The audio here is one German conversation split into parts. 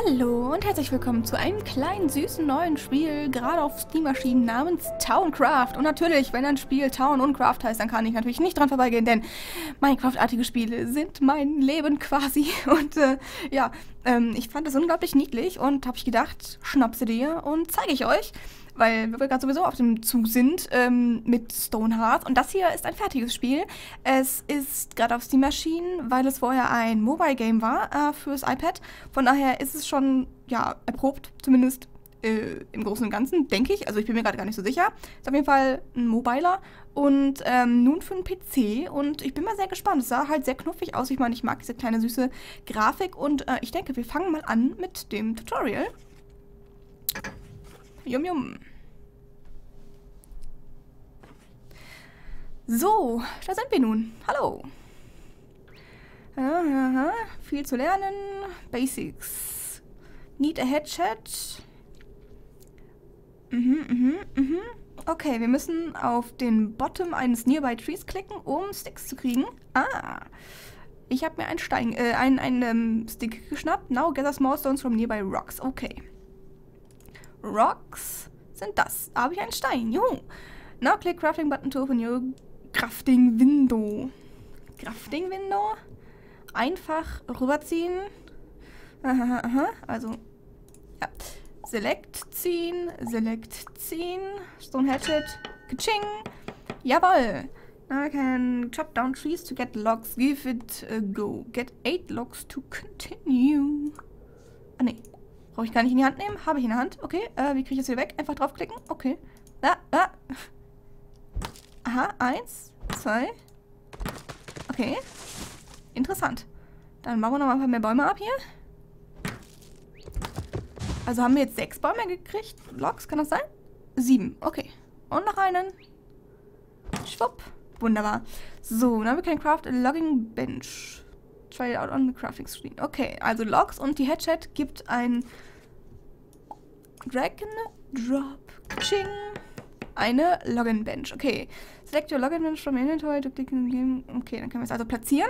Hallo und herzlich willkommen zu einem kleinen, süßen, neuen Spiel, gerade auf Steam-Maschinen namens Towncraft. Und natürlich, wenn ein Spiel Town und Craft heißt, dann kann ich natürlich nicht dran vorbeigehen, denn Minecraft-artige Spiele sind mein Leben quasi. Und ich fand das unglaublich niedlich und habe ich gedacht, schnapp sie dir und zeige ich euch. Weil wir gerade sowieso auf dem Zug sind mit Stonehearth. Und das hier ist ein fertiges Spiel. Es ist gerade auf Steam erschienen, weil es vorher ein Mobile Game war fürs iPad. Von daher ist es schon, ja, erprobt, zumindest im Großen und Ganzen, denke ich. Also ich bin mir gerade gar nicht so sicher. Ist auf jeden Fall ein Mobiler und nun für einen PC. Und ich bin mal sehr gespannt. Es sah halt sehr knuffig aus. Ich meine, ich mag diese kleine süße Grafik. Und ich denke, wir fangen mal an mit dem Tutorial. Yum, yum. So, da sind wir nun. Hallo. Viel zu lernen. Basics. Need a headset. Okay, wir müssen auf den Bottom eines Nearby Trees klicken, um Sticks zu kriegen. Ich habe mir einen Stick geschnappt. Now gather small stones from nearby rocks. Okay. Rocks sind das. Da habe ich einen Stein. Juhu. Now click Crafting Button to open your Crafting Window. Crafting Window. Einfach rüberziehen. Also, ja. Select ziehen. Select ziehen. Stone Hatchet. Kaching. Jawoll. Now I can chop down trees to get logs. Give it a go. Get 8 logs to continue. Ah, nee. Brauche ich gar nicht in die Hand nehmen. Habe ich in der Hand. Okay, wie kriege ich das hier weg? Einfach draufklicken. Okay. Aha, 1, 2. Okay. Interessant. Dann bauen wir noch mal ein paar mehr Bäume ab hier. Also haben wir jetzt 6 Bäume gekriegt. Logs, kann das sein? 7. Okay. Und noch einen. Schwupp. Wunderbar. So, now we can craft a logging bench. Try it out on the crafting screen. Okay, also Logs und die Headset gibt ein Drag and Drop. Ching. Eine Login Bench. Okay. Select your Login Bench from inventory to click in the game. Okay, dann können wir es also platzieren.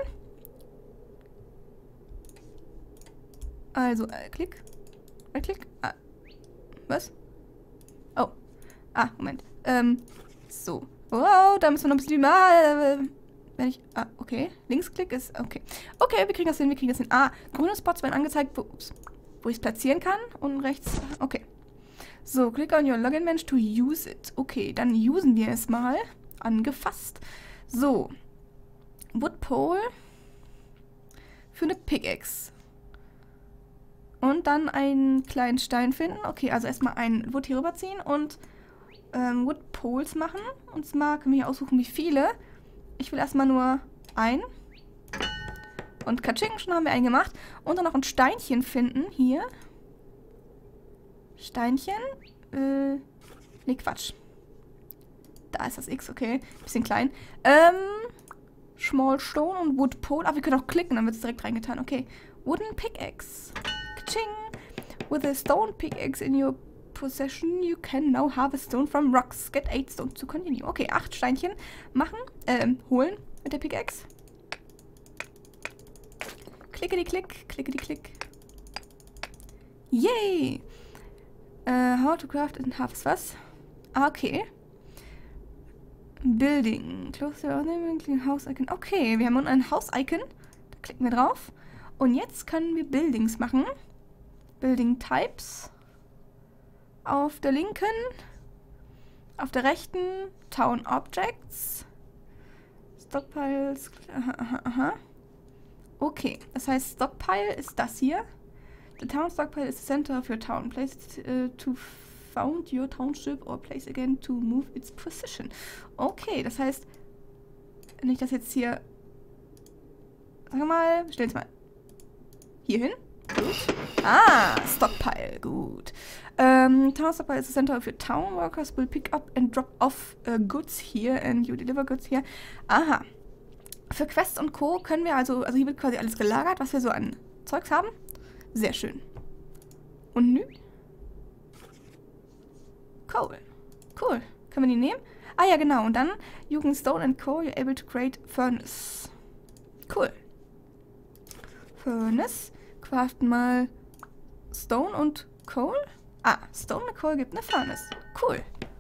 Also, klick. Klick. Was? Oh. Moment. So. Wow, da müssen wir noch ein bisschen wenn ich... okay. Linksklick ist... Okay. Okay, wir kriegen das hin, grüne Spots werden angezeigt, wo ich es platzieren kann. Und rechts... Okay. So, click on your Login Bench to use it. Okay, dann usen wir es mal. Angefasst. So. Wood Pole. Für eine Pickaxe. Und dann einen kleinen Stein finden. Okay, also erstmal einen Wood hier rüberziehen und Wood Poles machen. Und zwar können wir hier aussuchen, wie viele. Ich will erstmal nur einen. Und Katsching, schon haben wir einen gemacht. Und dann noch ein Steinchen finden. Hier. Steinchen. Nee, Quatsch. Da ist das X, okay. Bisschen klein. Small Stone und Wood Pole. Wir können auch klicken, dann wird es direkt reingetan. Okay. Wooden Pickaxe. Katsching. With a stone pickaxe in your possession, you can now harvest stone from rocks. Get 8 stone to continue. Okay, 8 Steinchen machen, holen mit der Pickaxe. Klickety-klick, klickety-klick. Yay! How to craft and harvest was? Okay. Building. Close your house icon. Okay, wir haben unten ein Haus-Icon. Da klicken wir drauf. Und jetzt können wir Buildings machen. Building Types. Auf der linken, auf der rechten, Town Objects, Stockpiles, Okay, das heißt Stockpile ist das hier. The Town Stockpile is the center of your town. Place it to found your township or place again to move its position. Okay, das heißt, wenn ich das jetzt hier, sagen wir mal, stellen es mal hier hin. Gut. Stockpile. Gut. Town Stockpile is the center of your town. Workers will pick up and drop off goods here and you deliver goods here. Aha. Für Quests und Co. können wir also hier wird quasi alles gelagert, was wir so an Zeugs haben. Sehr schön. Und nü? Cool. Cool. Können wir die nehmen? Ja, genau. Und dann, you can stone and coal, you're able to create furnace. Cool. Furnace. Craften mal Stone und Coal? Ah, Stone und Coal gibt eine Furnace. Cool.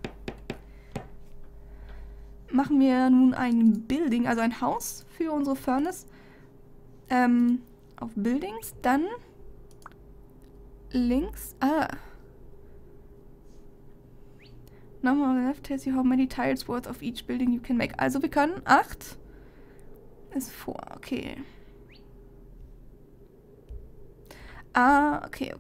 Machen wir nun ein Building, also ein Haus für unsere Furnace. Auf Buildings, dann links. Number on the left tells you how many tiles worth of each building you can make. Also wir können 8 ist vor, okay. Okay.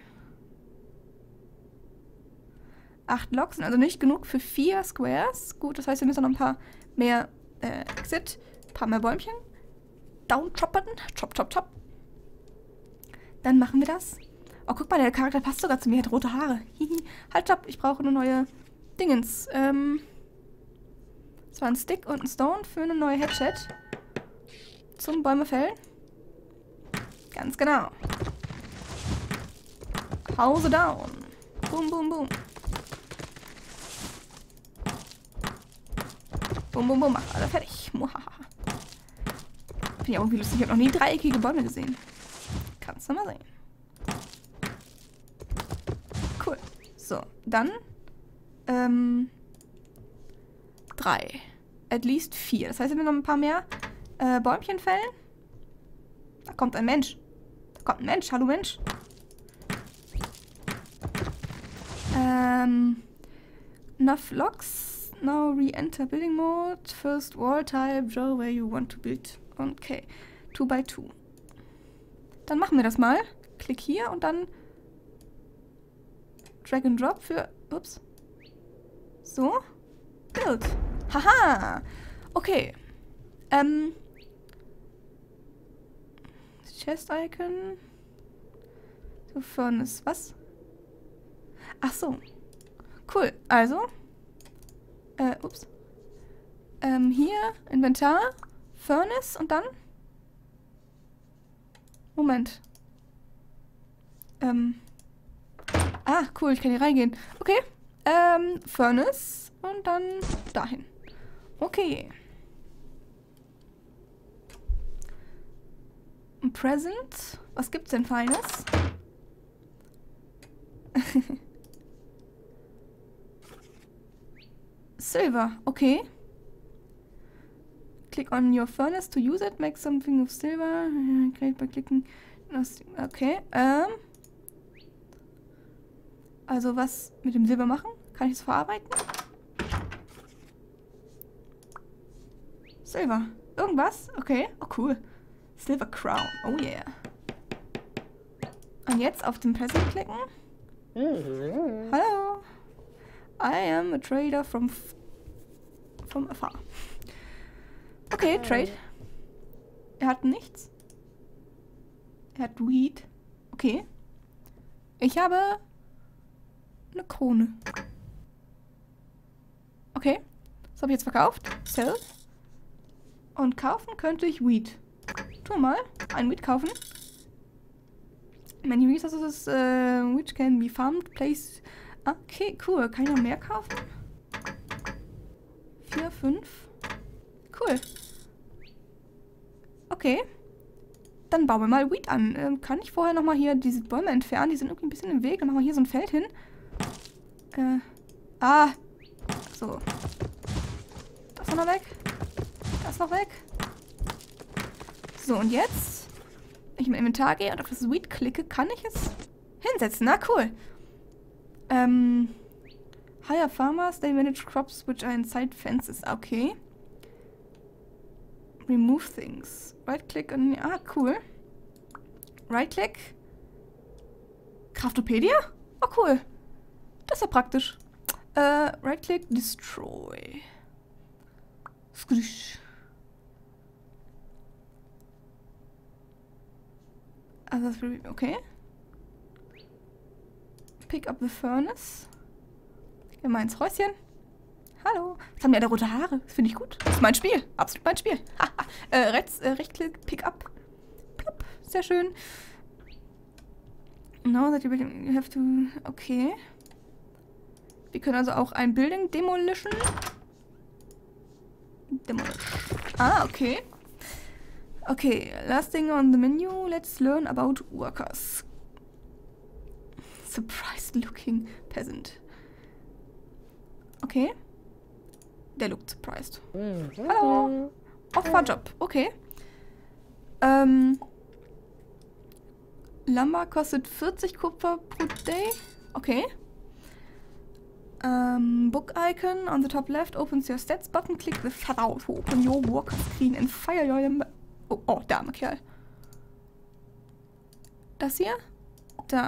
8 Blocks sind also nicht genug für 4 Squares. Gut, das heißt, wir müssen noch ein paar mehr Exit, ein paar mehr Bäumchen. Downchoppen. Chop. Dann machen wir das. Oh, guck mal, der Charakter passt sogar zu mir. Hat rote Haare. Hihi. Halt, stopp. Ich brauche eine neue Dingens. Das war ein Stick und ein Stone für eine neue Headset. Zum Bäume fällen. Ganz genau. Hause down. Boom. Boom. Macht alle fertig. Muhaha. Finde ich auch irgendwie lustig. Ich habe noch nie dreieckige Bäume gesehen. Kannst du mal sehen. Cool. So, dann 3. At least 4. Das heißt, wir müssen noch ein paar mehr Bäumchen fällen. Da kommt ein Mensch. Hallo Mensch. Enough blocks. Now re-enter building mode. First wall type. Draw where you want to build. Okay. 2 by 2. Dann machen wir das mal. Klick hier und dann Drag and Drop für... Ups. So. Build. Haha. Okay. Chest Icon. So, Furnace. Was? Ach so. Cool. Also. Ups. Hier. Inventar. Furnace und dann... Moment. Cool, ich kann hier reingehen. Okay. Furnace und dann dahin. Okay. Ein Present. Was gibt's denn Feines? Silver. Okay. Click on your furnace to use it. Make something of silver. Create by clicking. Okay. Also was mit dem Silber machen? Kann ich es verarbeiten? Silber. Irgendwas? Okay. Oh, cool. Silver Crown. Oh, yeah. Und jetzt auf den Present klicken. Hallo. I am a trader from afar. Okay, Trade. Er hat nichts. Er hat Weed. Okay. Ich habe eine Krone. Okay. Das habe ich jetzt verkauft. Sell. Und kaufen könnte ich Weed. Tu mal. Ein Weed kaufen. Many resources which can be farmed. Place. Okay, cool. Kann ich noch mehr kaufen? 4, 5. Cool. Okay. Dann bauen wir mal Weed an. Kann ich vorher nochmal hier diese Bäume entfernen? Die sind irgendwie ein bisschen im Weg. Dann machen wir hier so ein Feld hin. So. Das ist noch weg. Das ist noch weg. So, und jetzt, wenn ich im Inventar gehe und auf das Weed klicke, kann ich es hinsetzen. Na, cool. Hire farmers, they manage crops which are inside fences. Okay. Remove things. Right-click und... cool. Right-click. Craftopedia? Oh, cool. Das ist ja praktisch. Right-click, destroy. Squish. Also das will... Okay. Pick up the furnace. Gehen wir mal ins Häuschen. Hallo. Jetzt haben die alle rote Haare. Das finde ich gut. Das ist mein Spiel. Absolut mein Spiel. Rechtsklick, Pick up. Plop. Sehr schön. Now that you have to... Okay. Wir können also auch ein Building demolition. Okay. Okay. Last thing on the menu. Let's learn about workers. surprised looking peasant. Okay. Der lookt surprised. Hallo. Opferjob. Okay. Lumber kostet 40 Kupfer pro day. Okay. Book icon on the top left opens your stats button. Click the file to open your worker screen and fire your... Oh, da, armer Kerl. Das hier? Da.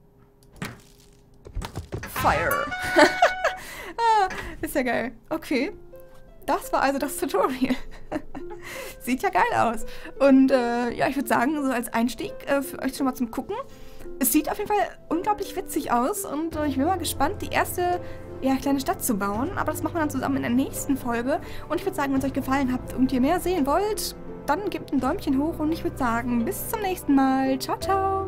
Fire. Ist ja geil. Okay. Das war also das Tutorial. Sieht ja geil aus. Und ja, ich würde sagen, so als Einstieg für euch schon mal zum Gucken. Es sieht auf jeden Fall unglaublich witzig aus und ich bin mal gespannt, die erste kleine Stadt zu bauen. Aber das machen wir dann zusammen in der nächsten Folge. Und ich würde sagen, wenn es euch gefallen hat und ihr mehr sehen wollt, dann gebt ein Däumchen hoch und ich würde sagen, bis zum nächsten Mal. Ciao, ciao.